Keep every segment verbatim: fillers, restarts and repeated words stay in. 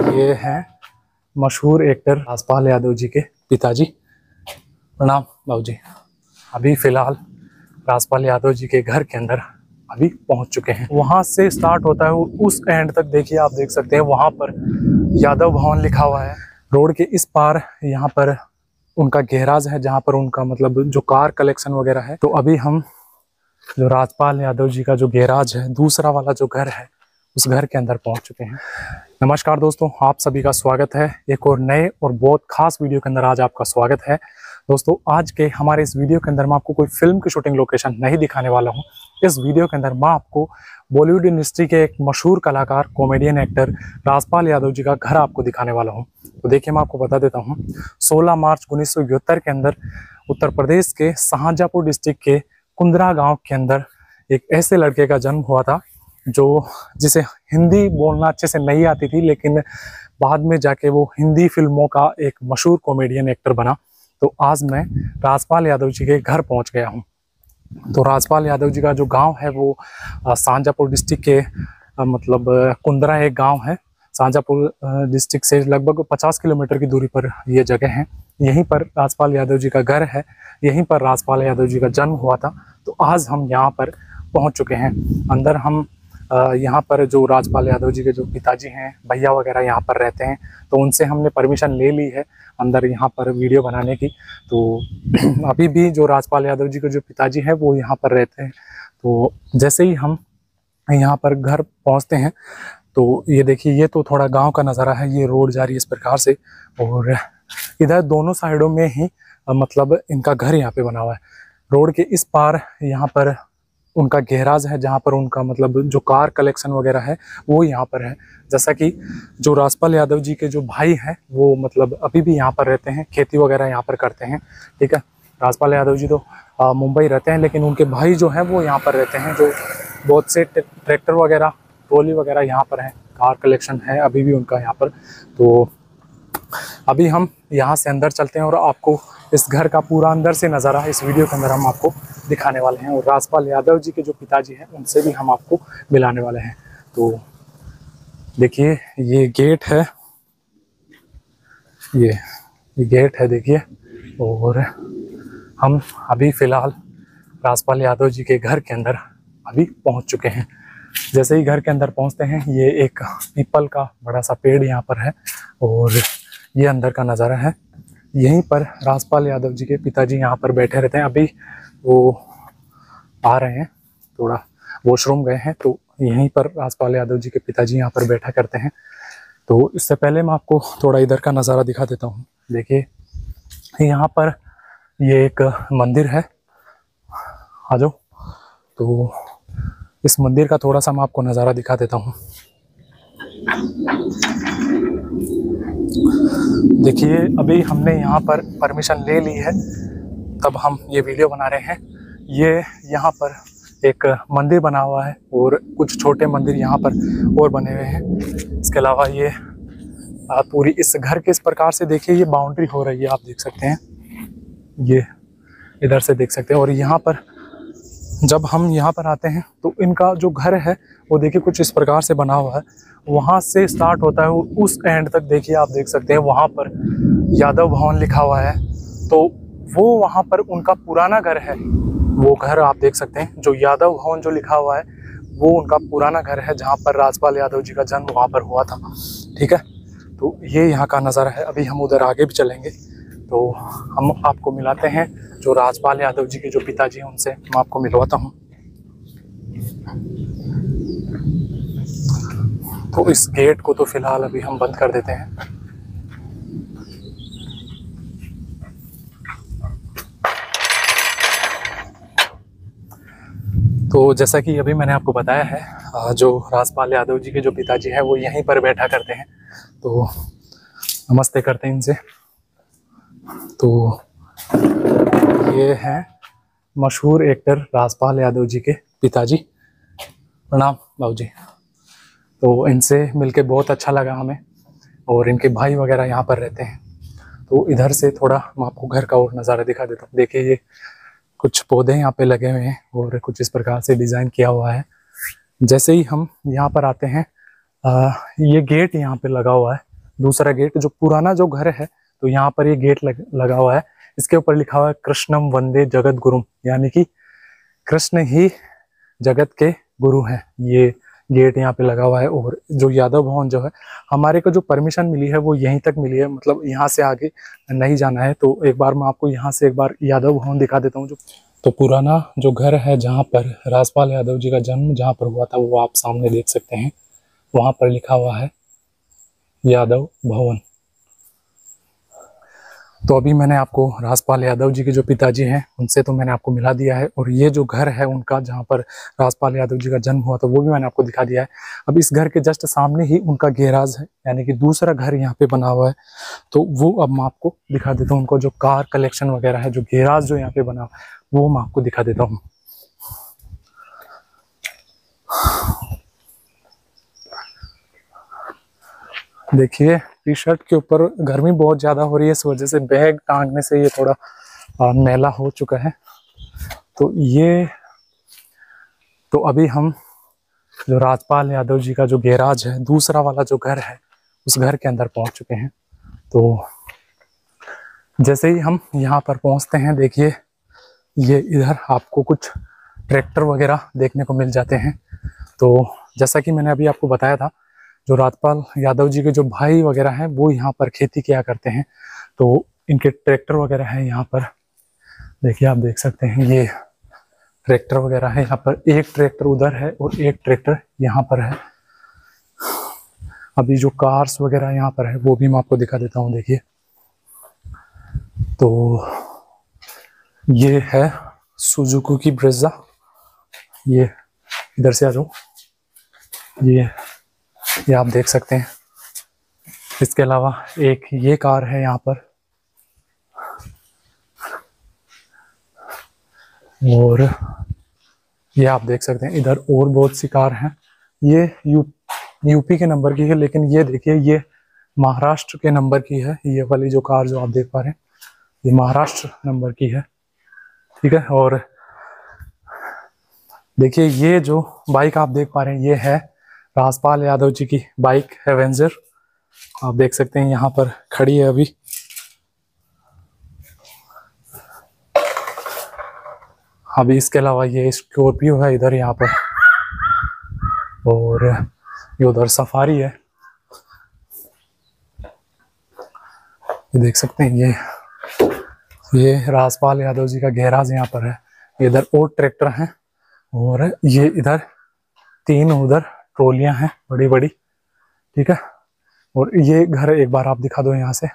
ये हैं मशहूर एक्टर राजपाल यादव जी के पिताजी। प्रणाम बाबू जी। अभी फिलहाल राजपाल यादव जी के घर के अंदर अभी पहुंच चुके हैं। वहां से स्टार्ट होता है उस एंड तक, देखिए आप देख सकते हैं वहां पर यादव भवन लिखा हुआ है। रोड के इस पार यहाँ पर उनका गैराज है, जहाँ पर उनका मतलब जो कार कलेक्शन वगैरह है। तो अभी हम जो राजपाल यादव जी का जो गैराज है, दूसरा वाला जो घर है, उस घर के अंदर पहुंच चुके हैं। नमस्कार दोस्तों, आप सभी का स्वागत है एक और नए और बहुत खास वीडियो के अंदर। आज आपका स्वागत है दोस्तों। आज के हमारे इस वीडियो के अंदर मैं आपको कोई फिल्म की शूटिंग लोकेशन नहीं दिखाने वाला हूं। इस वीडियो के अंदर मैं आपको बॉलीवुड इंडस्ट्री के एक मशहूर कलाकार, कॉमेडियन एक्टर राजपाल यादव जी का घर आपको दिखाने वाला हूं। तो देखिए मैं आपको बता देता हूं, सोलह मार्च उन्नीस सौ इकहत्तर के अंदर उत्तर प्रदेश के शाहजहाँपुर डिस्ट्रिक्ट के कुंदरा गाँव के अंदर एक ऐसे लड़के का जन्म हुआ था जो जिसे हिंदी बोलना अच्छे से नहीं आती थी, लेकिन बाद में जाके वो हिंदी फिल्मों का एक मशहूर कॉमेडियन एक्टर बना। तो आज मैं राजपाल यादव जी के घर पहुंच गया हूं। तो राजपाल यादव जी का जो गांव है वो शाहजहाँपुर डिस्ट्रिक्ट के आ, मतलब कुंदरा एक गांव है। शाहजहाँपुर डिस्ट्रिक्ट से लगभग पचास किलोमीटर की दूरी पर ये जगह है। यहीं पर राजपाल यादव जी का घर है, यहीं पर राजपाल यादव जी का जन्म हुआ था। तो आज हम यहाँ पर पहुँच चुके हैं। अंदर हम यहाँ पर जो राजपाल यादव जी के जो पिताजी हैं, भैया वगैरह यहाँ पर रहते हैं, तो उनसे हमने परमिशन ले ली है अंदर यहाँ पर वीडियो बनाने की। तो अभी भी जो राजपाल यादव जी के जो पिताजी हैं वो यहाँ पर रहते हैं। तो जैसे ही हम यहाँ पर घर पहुँचते हैं तो ये देखिए, ये तो थोड़ा गांव का नज़ारा है। ये रोड जा रही है इस प्रकार से, और इधर दोनों साइडों में ही मतलब इनका घर यहाँ पे बना हुआ है। रोड के इस पार यहाँ पर उनका गैराज है, जहाँ पर उनका मतलब जो कार कलेक्शन वगैरह है वो यहाँ पर है। जैसा कि जो राजपाल यादव जी के जो भाई हैं वो मतलब अभी भी यहाँ पर रहते हैं, खेती वगैरह यहाँ पर करते हैं। ठीक है, राजपाल यादव जी तो आ, मुंबई रहते हैं, लेकिन उनके भाई जो हैं वो यहाँ पर रहते हैं। जो बहुत से ट्रैक्टर वगैरह, ट्रॉली वगैरह यहाँ पर है, कार कलेक्शन है अभी भी उनका यहाँ पर। तो अभी हम यहाँ से अंदर चलते हैं और आपको इस घर का पूरा अंदर से नज़ारा इस वीडियो के अंदर हम आपको दिखाने वाले हैं। और राजपाल यादव जी के जो पिताजी हैं उनसे भी हम आपको मिलाने वाले हैं। तो देखिए ये गेट है, ये ये गेट है देखिए। और हम अभी फ़िलहाल राजपाल यादव जी के घर के अंदर अभी पहुंच चुके हैं। जैसे ही घर के अंदर पहुंचते हैं, ये एक पीपल का बड़ा सा पेड़ यहाँ पर है और ये अंदर का नज़ारा है। यहीं पर राजपाल यादव जी के पिताजी यहाँ पर बैठे रहते हैं। अभी वो आ रहे हैं, थोड़ा वॉशरूम गए हैं, तो यहीं पर राजपाल यादव जी के पिताजी यहाँ पर बैठा करते हैं। तो इससे पहले मैं आपको थोड़ा इधर का नज़ारा दिखा देता हूँ। देखिए यहाँ पर ये एक मंदिर है, आ जाओ। तो इस मंदिर का थोड़ा सा मैं आपको नज़ारा दिखा देता हूँ। देखिए अभी हमने यहाँ पर परमिशन ले ली है, तब हम ये वीडियो बना रहे हैं। ये यहाँ पर एक मंदिर बना हुआ है और कुछ छोटे मंदिर यहाँ पर और बने हुए हैं। इसके अलावा ये पूरी इस घर के इस प्रकार से देखिए ये बाउंड्री हो रही है, आप देख सकते हैं, ये इधर से देख सकते हैं। और यहाँ पर जब हम यहाँ पर आते हैं तो इनका जो घर है वो देखिए कुछ इस प्रकार से बना हुआ है। वहाँ से स्टार्ट होता है उस एंड तक, देखिए आप देख सकते हैं वहाँ पर यादव भवन लिखा हुआ है। तो वो वहाँ पर उनका पुराना घर है, वो घर आप देख सकते हैं। जो यादव भवन जो लिखा हुआ है वो उनका पुराना घर है, जहाँ पर राजपाल यादव जी का जन्म वहाँ पर हुआ था। ठीक है, तो ये यहाँ का नज़ारा है। अभी हम उधर आगे भी चलेंगे तो हम आपको मिलाते हैं जो राजपाल यादव जी के जो पिताजी हैं उनसे मैं आपको मिलवाता हूँ। तो इस गेट को तो फिलहाल अभी हम बंद कर देते हैं। तो जैसा कि अभी मैंने आपको बताया है, जो राजपाल यादव जी के जो पिताजी हैं वो यहीं पर बैठा करते हैं। तो नमस्ते करते हैं इनसे। तो ये हैं मशहूर एक्टर राजपाल यादव जी के पिताजी। प्रणाम बाबू जी। तो इनसे मिलके बहुत अच्छा लगा हमें, और इनके भाई वगैरह यहाँ पर रहते हैं। तो इधर से थोड़ा मैं आपको घर का और नज़ारा दिखा देता हूँ। देखिए ये कुछ पौधे यहाँ पे लगे हुए हैं और कुछ इस प्रकार से डिज़ाइन किया हुआ है। जैसे ही हम यहाँ पर आते हैं, आ, ये गेट यहाँ पे लगा हुआ है दूसरा गेट, जो पुराना जो घर है तो यहाँ पर ये गेट लग, लगा हुआ है। इसके ऊपर लिखा हुआ है कृष्णम वंदे जगत गुरुम, यानी कि कृष्ण ही जगत के गुरु हैं। ये गेट यहाँ पे लगा हुआ है। और जो यादव भवन जो है, हमारे को जो परमिशन मिली है वो यहीं तक मिली है, मतलब यहाँ से आगे नहीं जाना है। तो एक बार मैं आपको यहाँ से एक बार यादव भवन दिखा देता हूँ। जो तो पुराना जो घर है जहाँ पर राजपाल यादव जी का जन्म जहाँ पर हुआ था वो आप सामने देख सकते हैं। वहाँ पर लिखा हुआ है यादव भवन। तो अभी मैंने आपको राजपाल यादव जी के जो पिताजी हैं उनसे तो मैंने आपको मिला दिया है। और ये जो घर है उनका जहाँ पर राजपाल यादव जी का जन्म हुआ था वो भी मैंने आपको दिखा दिया है। अब इस घर के जस्ट सामने ही उनका गैराज है, यानी कि दूसरा घर यहाँ पे बना हुआ है। तो वो अब मैं आपको दिखा देता हूँ। उनको जो कार कलेक्शन वगैरह है, जो गैराज जो यहाँ पे बना वो मैं आपको दिखा देता हूँ। देखिए टी शर्ट के ऊपर गर्मी बहुत ज़्यादा हो रही है, इस वजह से बैग टांगने से ये थोड़ा मैला हो चुका है। तो ये तो अभी हम जो राजपाल यादव जी का जो गैराज है, दूसरा वाला जो घर है, उस घर के अंदर पहुंच चुके हैं। तो जैसे ही हम यहाँ पर पहुंचते हैं, देखिए ये इधर आपको कुछ ट्रैक्टर वगैरह देखने को मिल जाते हैं। तो जैसा कि मैंने अभी आपको बताया था, जो राजपाल यादव जी के जो भाई वगैरह हैं वो यहाँ पर खेती किया करते हैं। तो इनके ट्रैक्टर वगैरह हैं यहाँ पर। देखिए आप देख सकते हैं ये ट्रैक्टर वगैरह है यहाँ पर। एक ट्रैक्टर उधर है और एक ट्रैक्टर यहाँ पर है। अभी जो कार्स वगैरह यहाँ पर है वो भी मैं आपको दिखा देता हूँ। देखिए तो ये है सुजुकी की ब्रेजा। ये इधर से आ जाओ, ये ये आप देख सकते हैं। इसके अलावा एक ये कार है यहाँ पर, और ये आप देख सकते हैं इधर और बहुत सी कार हैं। ये यू यूपी के नंबर की है, लेकिन ये देखिए ये महाराष्ट्र के नंबर की है। ये वाली जो कार जो आप देख पा रहे हैं ये महाराष्ट्र नंबर की है, ठीक है। और देखिए ये जो बाइक आप देख पा रहे हैं ये है राजपाल यादव जी की बाइक एवेंजर। आप देख सकते हैं यहाँ पर खड़ी है अभी। अभी इसके अलावा ये स्कॉर्पियो है इधर यहाँ पर, और ये उधर सफारी है। ये देख सकते हैं ये ये राजपाल यादव जी का गैराज यहाँ पर है। इधर और ट्रैक्टर हैं, और ये इधर तीन उधर ट्रॉलियां हैं बड़ी बड़ी, ठीक है। और ये घर एक बार आप दिखा दो यहाँ से।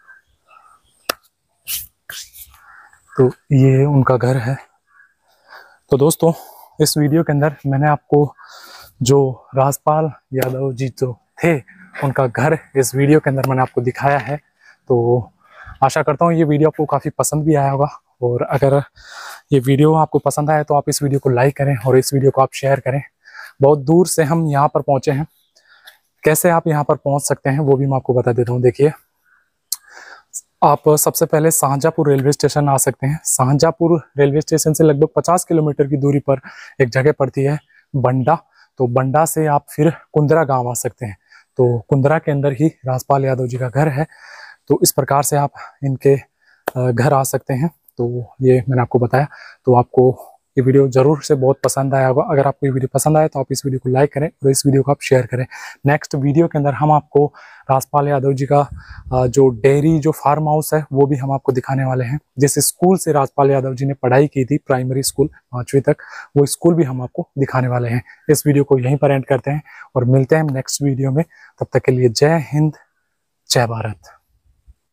तो ये उनका घर है। तो दोस्तों इस वीडियो के अंदर मैंने आपको जो राजपाल यादव जी जो थे उनका घर इस वीडियो के अंदर मैंने आपको दिखाया है। तो आशा करता हूँ ये वीडियो आपको काफ़ी पसंद भी आया होगा। और अगर ये वीडियो आपको पसंद आए तो आप इस वीडियो को लाइक करें और इस वीडियो को आप शेयर करें। बहुत दूर से हम यहाँ पर पहुँचे हैं, कैसे आप यहाँ पर पहुँच सकते हैं वो भी मैं आपको बता देता हूँ। देखिए आप सबसे पहले शाहजहाँपुर रेलवे स्टेशन आ सकते हैं। शाहजहाँपुर रेलवे स्टेशन से लगभग पचास किलोमीटर की दूरी पर एक जगह पड़ती है बंडा। तो बंडा से आप फिर कुंदरा गांव आ सकते हैं। तो कुंदरा के अंदर ही राजपाल यादव जी का घर है। तो इस प्रकार से आप इनके घर आ सकते हैं। तो ये मैंने आपको बताया। तो आपको ये वीडियो जरूर से बहुत पसंद आया होगा। अगर आपको ये वीडियो पसंद आए तो आप इस वीडियो को लाइक करें और इस वीडियो को आप शेयर करें। नेक्स्ट वीडियो के अंदर हम आपको राजपाल यादव जी का जो डेयरी जो फार्म हाउस है वो भी हम आपको दिखाने वाले हैं। जिस स्कूल से राजपाल यादव जी ने पढ़ाई की थी प्राइमरी स्कूल पाँचवीं तक, वो स्कूल भी हम आपको दिखाने वाले हैं। इस वीडियो को यहीं पर एंड करते हैं और मिलते हैं नेक्स्ट वीडियो में। तब तक के लिए जय हिंद, जय भारत।